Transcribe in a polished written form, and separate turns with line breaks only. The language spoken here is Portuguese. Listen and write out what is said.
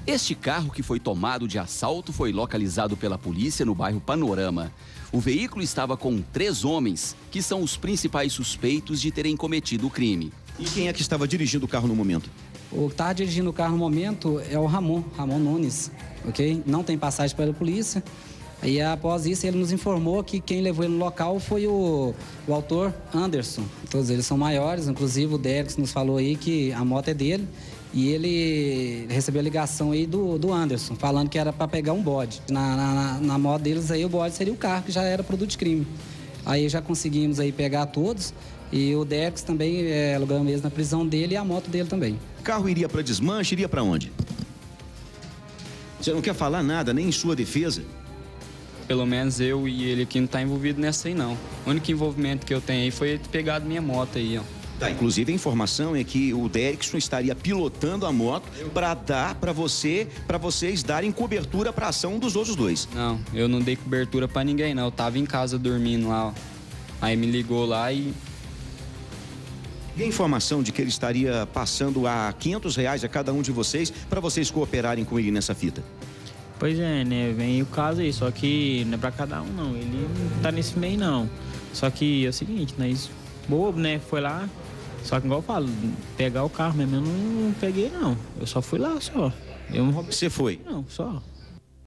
Este carro que foi tomado de assalto foi localizado pela polícia no bairro Panorama. O veículo estava com 3 homens, que são os principais suspeitos de terem cometido o crime.
E quem é que estava dirigindo o carro no momento?
O que estava dirigindo o carro no momento é o Ramon Nunes, ok? Não tem passagem pela polícia. E após isso ele nos informou que quem levou ele no local foi o autor Anderson. Todos eles são maiores, inclusive o Derek nos falou aí que a moto é dele. E ele recebeu a ligação aí do Anderson, falando que era para pegar um bode. Na moto deles aí o bode seria o carro, que já era produto de crime. Aí já conseguimos aí pegar todos. E o Derek também alugamos mesmo na prisão dele e a moto dele também.
O carro iria para desmanche, iria para onde? Você não quer falar nada, nem em sua defesa?
Pelo menos eu e ele aqui não tá envolvido nessa aí, não. O único envolvimento que eu tenho aí foi ele ter pegado minha moto aí, ó.
Tá, inclusive a informação é que o Derrickson estaria pilotando a moto para dar para vocês darem cobertura para a ação dos outros dois.
Não, eu não dei cobertura para ninguém, não. Eu tava em casa dormindo lá, ó. Aí me ligou lá e...
E a informação de que ele estaria passando a R$500 a cada um de vocês para vocês cooperarem com ele nessa fita?
Pois é, né? Vem o caso aí, só que não é pra cada um, não. Ele não tá nesse meio, não. Só que é o seguinte, nós bobo, né? Foi lá, só que igual eu falo, pegar o carro mesmo, eu não peguei, não. Eu só fui lá, só. Eu não roubei.
Você foi?
Não, só.